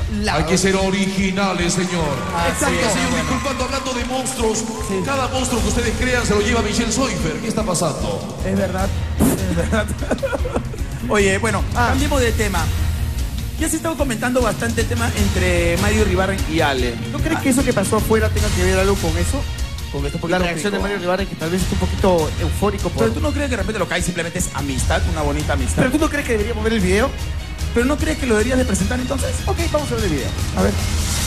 Hay que ser originales, señor. Exacto. Señor, disculpando, hablando de monstruos, cada monstruo que ustedes crean se lo lleva Michelle Soifer. ¿Qué está pasando? Es verdad, es verdad. Oye, bueno, cambiemos de tema. Ya se estaba comentando bastante el tema entre Mario Iribarren y Ale. ¿No crees que eso que pasó afuera tenga que ver algo con eso? Con esto La reacción de Mario Iribarren, que tal vez es un poquito eufórico. Pero tú no crees que de repente lo que hay simplemente es amistad, una bonita amistad. ¿Pero tú no crees que deberíamos ver el video? ¿Pero no crees que lo deberías de presentar entonces? Ok, vamos a ver el video. A ver.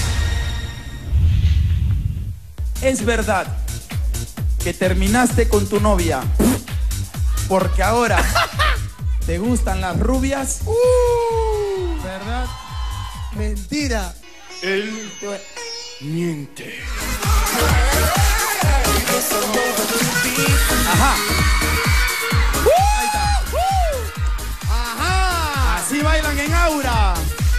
Es verdad que terminaste con tu novia porque ahora te gustan las rubias. ¿Verdad? Mentira. Él miente. Ajá. Ahí está. Ajá. Así bailan en Aura.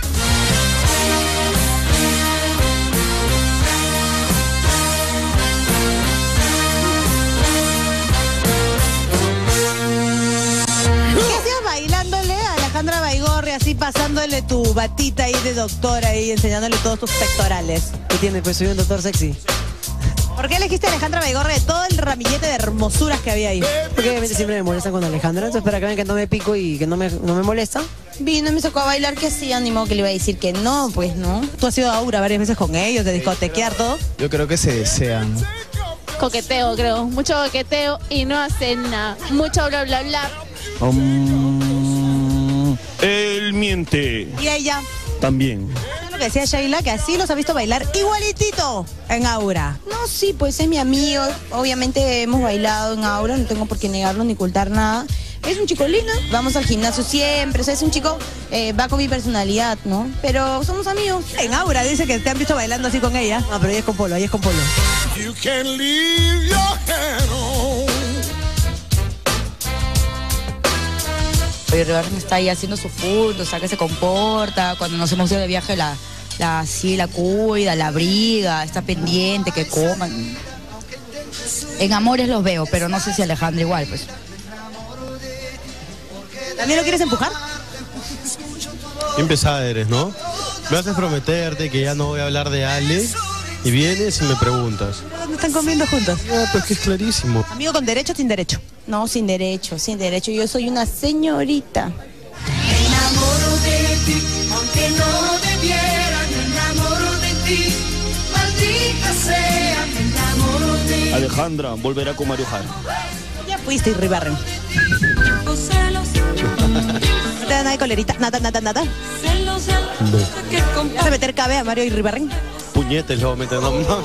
¿Qué hacías bailándole a Alejandra Baigorri, así pasándole tu batita ahí de doctora ahí, enseñándole todos tus pectorales? ¿Qué tiene? Pues soy un doctor sexy. ¿Por qué elegiste a Alejandra Baigorri de todo el ramillete de hermosuras que había ahí? Porque obviamente siempre me molestan con Alejandra, entonces para que vean que no me pico y que no me molesta. Vino y me sacó a bailar, que sí, animó que le iba a decir que no, pues no. Tú has ido a Aura varias veces con ellos, de discotequear todo. Yo creo que se desean. Coqueteo, creo. Mucho coqueteo y no hacen nada. Mucho bla, bla, bla. Él miente. Y ella, También. lo que decía Sheila, que así los ha visto bailar igualitito en Aura. No, sí, pues es mi amigo. Obviamente hemos bailado en Aura, no tengo por qué negarlo ni ocultar nada. Es un chico lindo, vamos al gimnasio siempre, o sea, es un chico, va con mi personalidad, ¿no? Pero somos amigos. En Aura dice que te han visto bailando así con ella. No, pero ella es con polo, ella es con polo. You can leave your hand on. Oye, Iribarren está ahí haciendo su punto, o sea, que se comporta. Cuando nos hemos ido de viaje, la cuida, la abriga, está pendiente, que coman. En amores los veo, pero no sé si Alejandra igual, pues. ¿También lo quieres empujar? Bien pesada eres, ¿no? Me haces prometerte que ya no voy a hablar de Ale y vienes y me preguntas. ¿Dónde están comiendo juntos? Ah, pues que es clarísimo. ¿Amigo con derecho o sin derecho? No, sin derecho, sin derecho. Yo soy una señorita. Me enamoro de ti, aunque no debiera, me enamoro de ti, maldita sea, me enamoro de ti. Alejandra volverá con Mario Jara. Ya fuiste, Iribarren. ¿No te da nada de colerita? Nada. ¿Vas a meter cabe a Mario Iribarren? Puñetes, luego me no.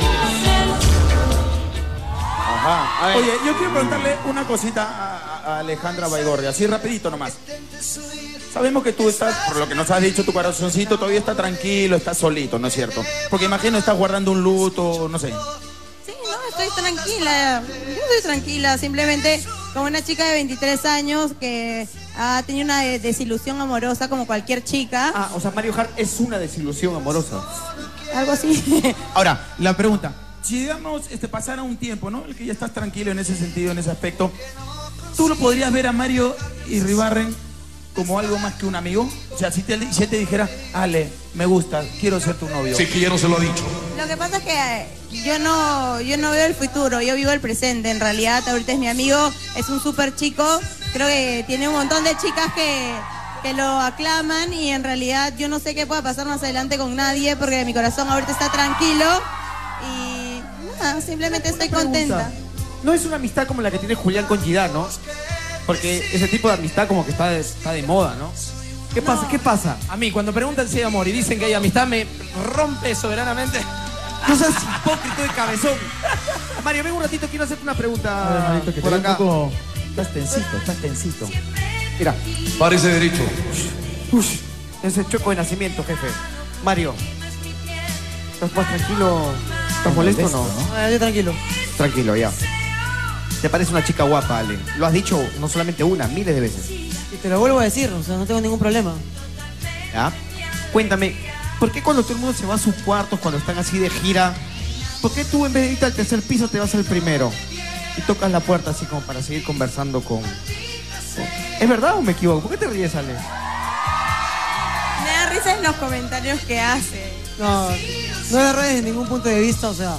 Ajá. A ver. Oye, yo quiero preguntarle una cosita a Alejandra Baigorri, así rapidito nomás. Sabemos que tú estás, por lo que nos has dicho, tu corazoncito todavía está tranquilo, está solito, ¿no es cierto? Porque imagino estás guardando un luto, no sé. Sí, no, estoy tranquila. Yo estoy tranquila, simplemente como una chica de 23 años que ha tenido una desilusión amorosa como cualquier chica. Ah, o sea, Mario Hart es una desilusión amorosa. Algo así. Ahora, la pregunta. Si digamos, pasara un tiempo, ¿no? El que ya estás tranquilo en ese sentido, en ese aspecto, ¿tú lo podrías ver a Mario Iribarren como algo más que un amigo? O sea, si él te dijera, Ale, me gusta, quiero ser tu novio. Sí, que ya no se lo ha dicho. Lo que pasa es que yo no veo el futuro, yo vivo el presente. En realidad, ahorita es mi amigo, es un súper chico. Creo que tiene un montón de chicas que lo aclaman y en realidad yo no sé qué pueda pasar más adelante con nadie porque mi corazón ahorita está tranquilo y nada, simplemente estoy contenta. No es una amistad como la que tiene Julián con Gidán, ¿no? Porque ese tipo de amistad como que está de moda, ¿no? ¿Qué pasa? ¿Qué pasa? A mí, cuando preguntan si hay amor y dicen que hay amistad, me rompe soberanamente. No seas hipócrita de cabezón. Mario, ven un ratito, quiero hacerte una pregunta por acá. Estás tensito. Mira. Parece derecho. Ese choco de nacimiento, jefe. Mario, ¿estás más tranquilo? ¿Estás molesto o no? Yo tranquilo. Tranquilo, ya. Te parece una chica guapa, Ale. Lo has dicho no solamente una, miles de veces. Y te lo vuelvo a decir, o sea, no tengo ningún problema. ¿Ya? Cuéntame, ¿por qué cuando todo el mundo se va a sus cuartos, cuando están así de gira, por qué tú en vez de irte al tercer piso te vas al primero? Y tocas la puerta así como para seguir conversando con... ¿Es verdad o me equivoco? ¿Por qué te ríes, Ale? Me da risa en los comentarios que hace. No, no erres en ningún punto de vista, o sea,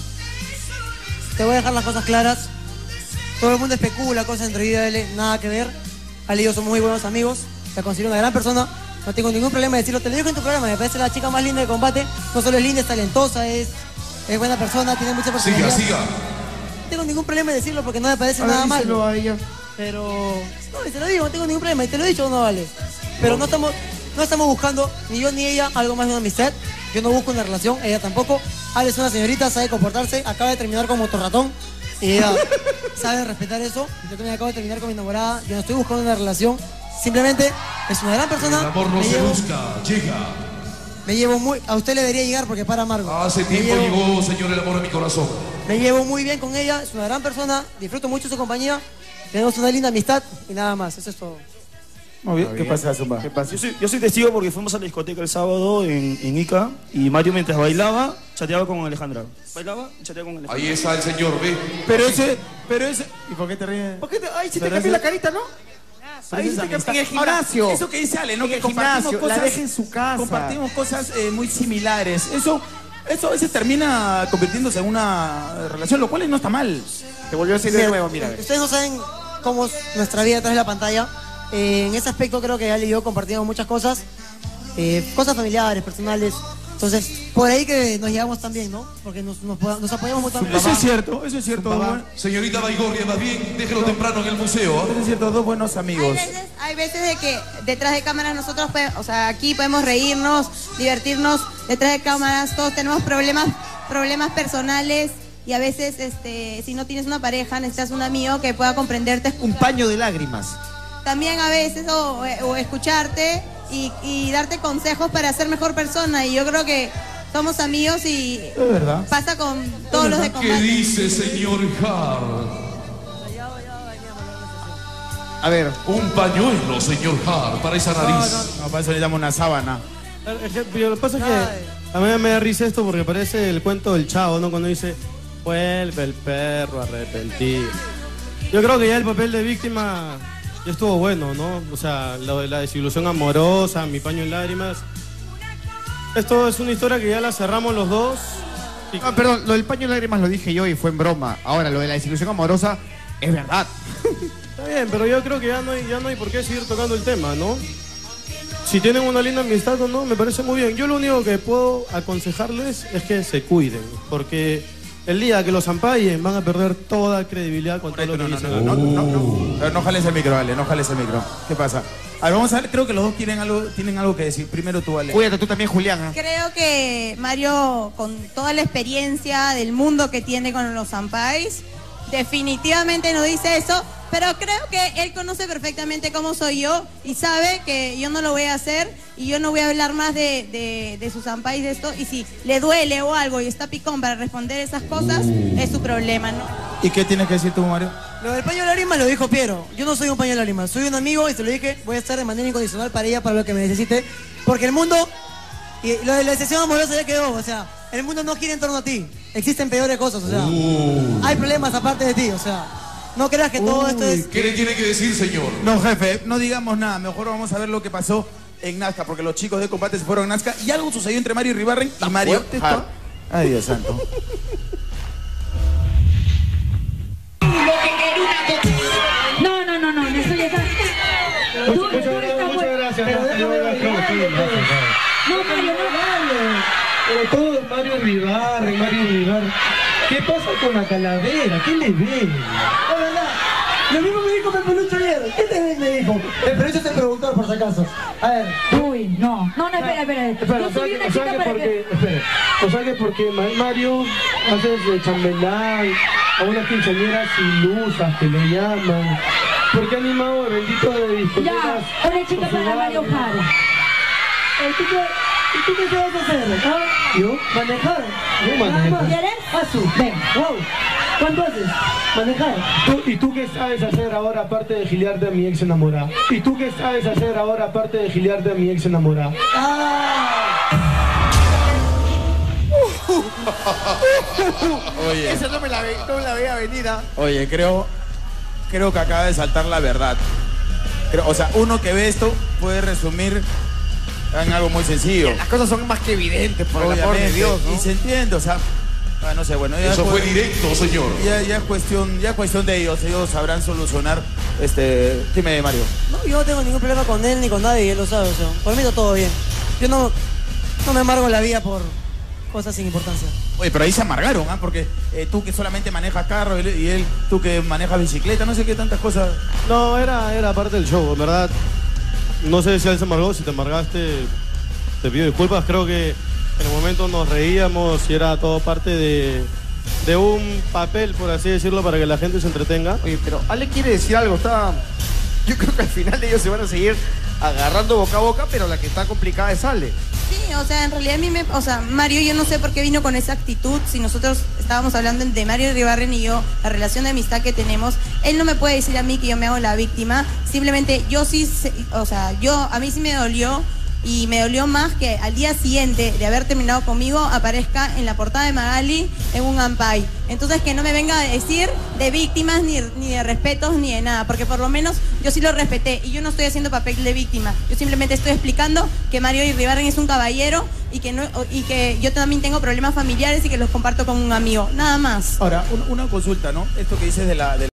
te voy a dejar las cosas claras. Todo el mundo especula cosas entre yo y Ale, nada que ver. Ale y yo somos muy buenos amigos, la considero una gran persona, no tengo ningún problema de decirlo. Te lo digo en tu programa, me parece la chica más linda de combate. No solo es linda, es talentosa, es buena persona, tiene mucha personalidad. Siga. No tengo ningún problema de decirlo porque no me parece nada malo. A ella. Pero, no, y te lo digo, no tengo ningún problema, y te lo he dicho, no vale. Pero no estamos buscando, ni yo ni ella, algo más de una amistad. Yo no busco una relación, ella tampoco. Ale es una señorita, sabe comportarse, acaba de terminar con motorratón. Y ella sabe respetar eso. Yo también acabo de terminar con mi enamorada. Yo no estoy buscando una relación. Simplemente es una gran persona. El amor no se busca, llega. Me llevo muy... A usted le debería llegar porque para amargo. Hace tiempo llegó, señor, el amor a mi corazón. Me llevo muy bien con ella, es una gran persona. Disfruto mucho su compañía. Tenemos una linda amistad y nada más. Eso es todo. Muy bien. ¿Qué pasa, Zumba? ¿Qué pasa? Yo soy testigo porque fuimos a la discoteca el sábado en Ica y Mario mientras bailaba chateaba con Alejandra. Bailaba y chateaba con Alejandra. Ahí está el señor, ve. Pero ese... ¿Y por qué te ríes? Ay, si te cambió la carita, ¿no? Ahí se te cambió en el gimnasio. Ahora, eso que dice Ale, ¿no? En Que el compartimos gimnasio, cosas... la deja en su casa. Compartimos cosas muy similares. Eso a veces termina convirtiéndose en una relación, lo cual no está mal. Te volvió a decir de nuevo, mira. Ustedes no saben cómo es nuestra vida detrás de la pantalla. En ese aspecto creo que Ale y yo compartimos muchas cosas. Cosas familiares, personales. Entonces, por ahí que nos llevamos tan bien, ¿no? Porque nos apoyamos mutuamente. Eso es cierto. Señorita Baigorria, más bien, déjelo temprano en el museo. Eso es cierto, dos buenos amigos. Hay veces de que detrás de cámaras nosotros, o sea, aquí podemos reírnos, divertirnos. Detrás de cámaras todos tenemos problemas personales. Y a veces, si no tienes una pareja, necesitas un amigo que pueda comprenderte. Un paño de lágrimas. También a veces, o escucharte y darte consejos para ser mejor persona. Y yo creo que somos amigos y es verdad. Pasa con todos los de combate. ¿Qué dice, señor Hart? A ver. Un pañuelo, señor Hart, para esa nariz. No, para eso le damos una sábana. Lo que pasa es que a mí me da risa esto porque parece el cuento del Chavo, ¿no? Cuando dice, vuelve el perro arrepentido. Yo creo que ya el papel de víctima ya estuvo bueno, ¿no? O sea, lo de la desilusión amorosa, mi paño en lágrimas. Esto es una historia que ya la cerramos los dos. No, perdón, lo del paño en lágrimas lo dije yo y fue en broma. Ahora, lo de la desilusión amorosa es verdad. Está bien, pero yo creo que ya no hay por qué seguir tocando el tema, ¿no? Si tienen una linda amistad o no, me parece muy bien. Yo lo único que puedo aconsejarles es que se cuiden, porque el día que los ampallen van a perder toda credibilidad con todo lo que dicen. No jales el micro, Ale, no jales el micro. ¿Qué pasa? A ver, vamos a ver, creo que los dos tienen algo que decir. Primero tú, Ale. Cuídate tú también, Julián. Creo que Mario, con toda la experiencia del mundo que tiene con los Ampais, definitivamente no dice eso, pero creo que él conoce perfectamente cómo soy yo y sabe que yo no lo voy a hacer y yo no voy a hablar más de sus Ampais de esto. Y si le duele o algo y está picón para responder esas cosas, es su problema, ¿no? ¿Y qué tienes que decir tú, Mario? Lo del paño de lágrimas lo dijo Piero. Yo no soy un paño de lágrimas, soy un amigo y se lo dije, voy a estar de manera incondicional para ella, para lo que me necesite. Porque el mundo, y lo de la decepción amorosa ya quedó, o sea, el mundo no gira en torno a ti. Existen peores cosas, o sea, hay problemas aparte de ti, o sea, no creas que todo esto es... ¿Qué le tiene que decir, señor? No, jefe, no digamos nada, mejor vamos a ver lo que pasó en Nazca, porque los chicos de combate se fueron a Nazca y algo sucedió entre Mario y Ribarren y Mario... Ay, Dios santo. No, eso ya está. Muchas gracias. No, Mario, no. Pero todo Mario Ribarren. ¿Qué pasa con la calavera? ¿Qué le ven? Lo mismo me dijo Pepe Lucho ayer. ¿Qué te ven? Me dijo. Pero ese es el productor, por si acaso. A ver. Uy, no, espera. Yo subí una chica para que... O sea que porque Mario hace de chambelán a unas quinceañeras ilusas que le llaman. Porque ha animado eventos de discotecas. Ya, una chica para Mario Jara. ¿Y tú qué sabes hacer? ¿Ah? ¿Yo? ¿Manejar? Yo manejo. ¿Quieres? Asu, ven. Wow. ¿Cuánto haces? Manejar. ¿Y tú qué sabes hacer ahora aparte de giliarte a mi ex enamorada? ¿Y tú qué sabes hacer ahora aparte de giliarte a mi ex enamorada? Oye. Esa no me la veía venir, ¿ah? Oye, creo que acaba de saltar la verdad. O sea, uno que ve esto puede resumir en algo muy sencillo. Las cosas son más que evidentes, por el amor de Dios, ¿no? Y se entiende, o sea, no sé, bueno. Eso fue directo, señor. Ya es cuestión de ellos sabrán solucionar. Dime, Mario. No, yo no tengo ningún problema con él ni con nadie, y él lo sabe, o sea, por mí está todo bien. Yo no me amargo la vida por cosas sin importancia. Oye, pero ahí se amargaron, ¿ah? Porque tú que solamente manejas carro y él, tú que manejas bicicleta, no sé qué tantas cosas. No, era parte del show, en verdad. No sé si él se amargó, si te amargaste, te pido disculpas. Creo que en el momento nos reíamos y era todo parte de un papel, por así decirlo, para que la gente se entretenga. Oye, pero Ale quiere decir algo, yo creo que al final ellos se van a seguir agarrando boca a boca, pero la que está complicada es Ale. Sí, o sea, en realidad Mario, yo no sé por qué vino con esa actitud. Si nosotros estábamos hablando de Mario Iribarren y yo, la relación de amistad que tenemos, él no me puede decir a mí que yo me hago la víctima. Simplemente yo sí, a mí sí me dolió. Y me dolió más que al día siguiente de haber terminado conmigo aparezca en la portada de Magali en un Ampay. Entonces que no me venga a decir de víctimas ni de respetos ni de nada, porque por lo menos yo sí lo respeté y yo no estoy haciendo papel de víctima. Yo simplemente estoy explicando que Mario Iribarren es un caballero y que yo también tengo problemas familiares y que los comparto con un amigo, nada más. Ahora, una consulta, ¿no? Esto que dices de la